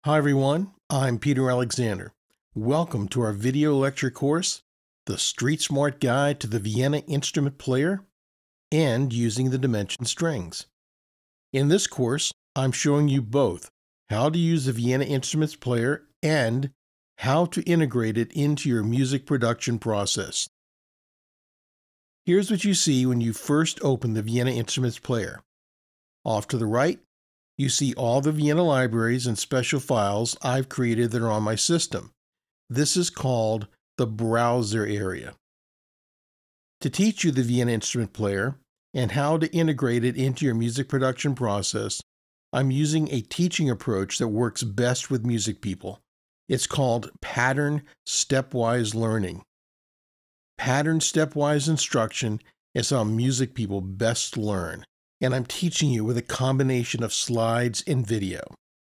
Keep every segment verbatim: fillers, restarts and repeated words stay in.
Hi everyone, I'm Peter Alexander. Welcome to our video lecture course, The Street Smart Guide to the Vienna Instrument Player and Using the Dimension Strings. In this course, I'm showing you both how to use the Vienna Instruments Player and how to integrate it into your music production process. Here's what you see when you first open the Vienna Instruments Player. Off to the right, you see all the Vienna libraries and special files I've created that are on my system. This is called the browser area. To teach you the Vienna Instrument Player and how to integrate it into your music production process, I'm using a teaching approach that works best with music people. It's called pattern stepwise learning. Pattern stepwise instruction is how music people best learn, and I'm teaching you with a combination of slides and video.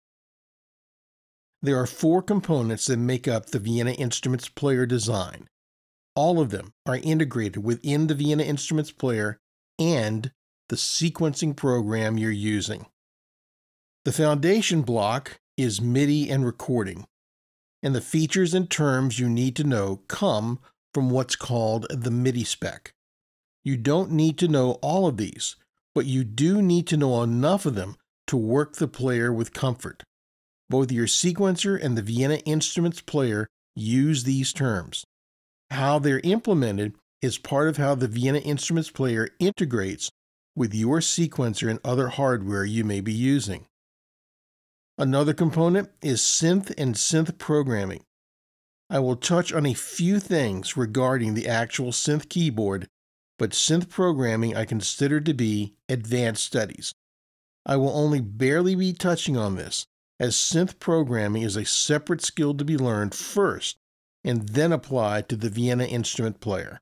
There are four components that make up the Vienna Instruments Player design. All of them are integrated within the Vienna Instruments Player and the sequencing program you're using. The foundation block is MIDI and recording, and the features and terms you need to know come from what's called the MIDI spec. You don't need to know all of these, but you do need to know enough of them to work the player with comfort. Both your sequencer and the Vienna Instruments Player use these terms. How they're implemented is part of how the Vienna Instruments Player integrates with your sequencer and other hardware you may be using. Another component is synth and synth programming. I will touch on a few things regarding the actual synth keyboard, but synth programming I consider to be advanced studies. I will only barely be touching on this, as synth programming is a separate skill to be learned first and then applied to the Vienna Instrument Player.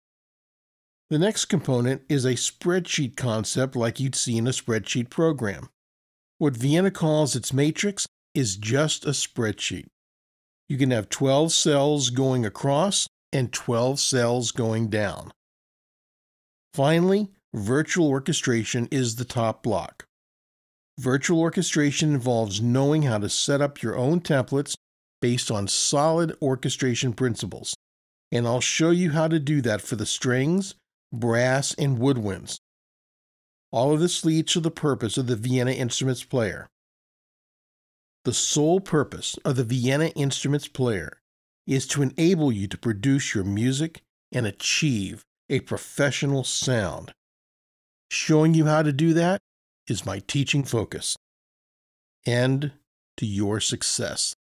The next component is a spreadsheet concept like you'd see in a spreadsheet program. What Vienna calls its matrix is just a spreadsheet. You can have twelve cells going across and twelve cells going down. Finally, virtual orchestration is the top block. Virtual orchestration involves knowing how to set up your own templates based on solid orchestration principles, and I'll show you how to do that for the strings, brass, and woodwinds. All of this leads to the purpose of the Vienna Instruments Player. The sole purpose of the Vienna Instruments Player is to enable you to produce your music and achieve a professional sound. Showing you how to do that is my teaching focus. And to your success.